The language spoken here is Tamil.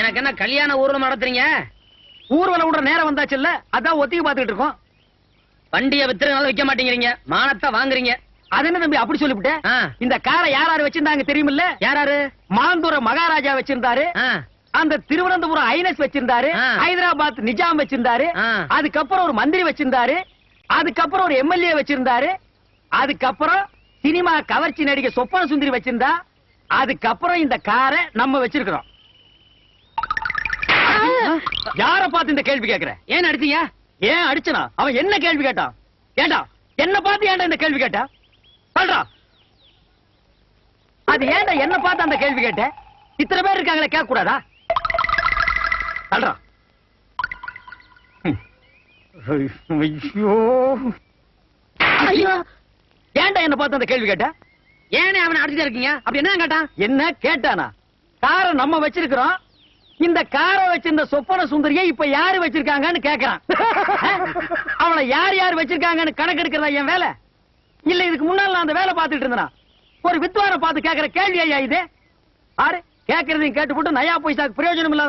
எனக்கு என்ன கல்யாண ஊர்வலம் நடத்துறீங்க? ஊர்வலம் விடுற நேரம் வந்தாச்சுல்ல, அதான் ஒத்திகை பாத்துக்கிட்டு இருக்கோம். வண்டியை வித்துறதுனால விக்க மாட்டேங்கிறீங்க, மானத்தை வாங்குறீங்க. அது என்ன தம்பி அப்படி சொல்லிவிட்டேன்? இந்த காரை யாராரு வச்சிருந்தாங்க தெரியுமில்ல? யாராரு? மாந்தூர மகாராஜா வச்சிருந்தாரு, அந்த திருவனந்தபுரம் ஐனஸ் வச்சிருந்தாரு, ஹைதராபாத் நிஜாம் வச்சிருந்தாரு, அதுக்கப்புறம் ஒரு மந்திரி வச்சிருந்தாரு, அதுக்கப்புறம் ஒரு எம்எல்ஏ வச்சிருந்தாரு, அதுக்கப்புறம் சினிமா கவர்ச்சி நடிகை சொப்பன சுந்தரி வச்சிருந்தா, அதுக்கப்புறம் இந்த காரை நம்ம வச்சிருக்கிறோம். யார பார்த்து இந்த கேள்வி கேட்கிற? ஏன் அடிச்சீங்க? ஏன் அடிச்சனா? அவன் என்ன கேள்வி கேட்டான்? ஏண்டா என்ன பார்த்து ஏன்டா இந்த கேள்வி கேட்டா? சொல்றா. அது ஏன்டா என்ன பார்த்து அந்த கேள்வி கேட்ட? இத்தனை பேர் இருக்காங்களே, கேட்க கூடாதா? சொல்றா. ஐயோ, ஏன்டா என்ன பார்த்து அந்த கேள்வி கேட்ட? ஏனே அவனை அடிச்சுட்டே இருக்கீங்க? அப்படி என்ன கேட்டான்? என்ன கேட்டானா? காரை நம்ம வச்சிருக்கிறோம், இந்த காரை வச்சிருந்த சொப்பன சுந்தரியை இப்ப யாரு வச்சிருக்காங்கன்னு கேக்குறான். அவளை யார் யார் வச்சிருக்காங்கன்னு கணக்கு எடுக்கிறதா என் வேலை? இல்ல இதுக்கு முன்னால நான் அந்த வேலை பார்த்துட்டு இருந்தேனா? ஒரு வித்வானை பார்த்து கேட்கிற கேள்வி ஐயா இது? ஆறு கேட்கறதையும் கேட்டு போட்டு நயா பைசாக்கு பிரயோஜனம் இல்லாத